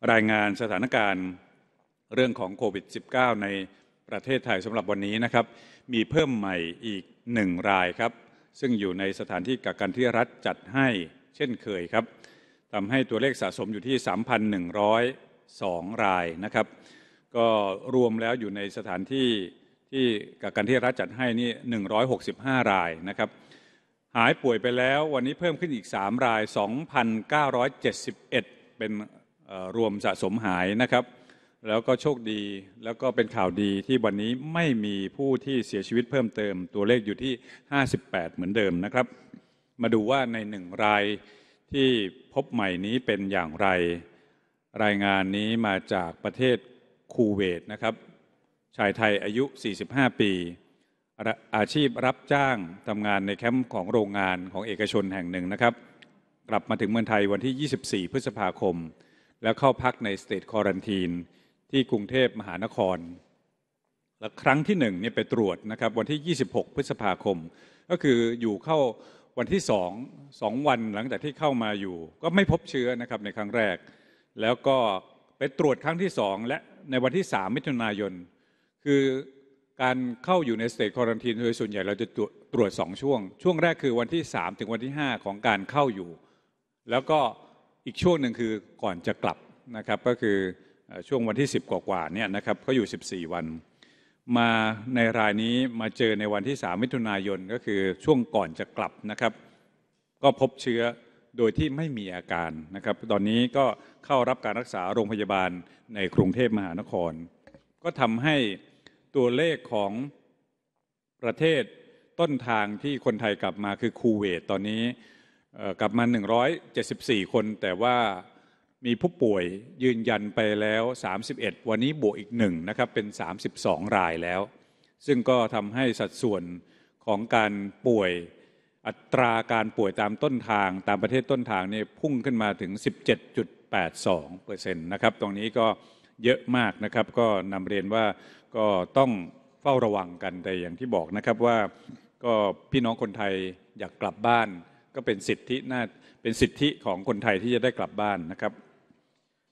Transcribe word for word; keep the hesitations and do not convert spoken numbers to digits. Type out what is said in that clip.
รายงานสถานการณ์เรื่องของโควิด สิบเก้า ในประเทศไทยสำหรับวันนี้นะครับมีเพิ่มใหม่อีกหนึ่งรายครับซึ่งอยู่ในสถานที่กักกันที่รัฐจัดให้เช่นเคยครับทำให้ตัวเลขสะสมอยู่ที่ สามพันหนึ่งร้อยสอง รายนะครับก็รวมแล้วอยู่ในสถานที่ที่กักกันที่รัฐจัดให้นี่หนึ่งร้อยหกสิบห้ารายนะครับหายป่วยไปแล้ววันนี้เพิ่มขึ้นอีกสามราย สองพันเก้าร้อยเจ็ดสิบเอ็ด เป็นรวมสะสมหายนะครับแล้วก็โชคดีแล้วก็เป็นข่าวดีที่วันนี้ไม่มีผู้ที่เสียชีวิตเพิ่มเติมตัวเลขอยู่ที่ห้าสิบแปดเหมือนเดิมนะครับมาดูว่าในหนึ่งรายที่พบใหม่นี้เป็นอย่างไรรายงานนี้มาจากประเทศคูเวตนะครับชายไทยอายุสี่สิบห้าปีอาชีพรับจ้างทำงานในแคมป์ของโรงงานของเอกชนแห่งหนึ่งนะครับกลับมาถึงเมืองไทยวันที่ยี่สิบสี่พฤษภาคมแล้วเข้าพักในสเตทควอรันทีนที่กรุงเทพมหานครและครั้งที่หนึ่งเนี่ยไปตรวจนะครับวันที่ยี่สิบหกพฤษภาคมก็คืออยู่เข้าวันที่สองสองวันหลังจากที่เข้ามาอยู่ก็ไม่พบเชื้อนะครับในครั้งแรกแล้วก็ไปตรวจครั้งที่สองและในวันที่สามมิถุนายนคือการเข้าอยู่ในสเตทควอรันทีนโดยส่วนใหญ่เราจะตรวจสองช่วงช่วงแรกคือวันที่สามถึงวันที่ห้าของการเข้าอยู่แล้วก็อีกช่วงหนึ่งคือก่อนจะกลับนะครับก็คือช่วงวันที่สิบกว่าๆเนี่ยนะครับก็อยู่สิบสี่วันมาในรายนี้มาเจอในวันที่สามมิถุนายนก็คือช่วงก่อนจะกลับนะครับก็พบเชื้อโดยที่ไม่มีอาการนะครับตอนนี้ก็เข้ารับการรักษาโรงพยาบาลในกรุงเทพมหานครก็ทำให้ตัวเลขของประเทศต้นทางที่คนไทยกลับมาคือคูเวตตอนนี้กลับมาหนึ่งร้อยเจ็ดสิบสี่คนแต่ว่ามีผู้ป่วยยืนยันไปแล้วสามสิบเอ็ดวันนี้บวกอีกหนึ่งนะครับเป็นสามสิบสองรายแล้วซึ่งก็ทำให้สัดส่วนของการป่วยอัตราการป่วยตามต้นทางตามประเทศต้นทางเนี่ยพุ่งขึ้นมาถึง สิบเจ็ดจุดแปดสองเปอร์เซ็นต์ นะครับตรงนี้ก็เยอะมากนะครับก็นำเรียนว่าก็ต้องเฝ้าระวังกันแต่อย่างที่บอกนะครับว่าก็พี่น้องคนไทยอยากกลับบ้านก็เป็นสิทธิน่าเป็นสิทธิของคนไทยที่จะได้กลับบ้านนะครับ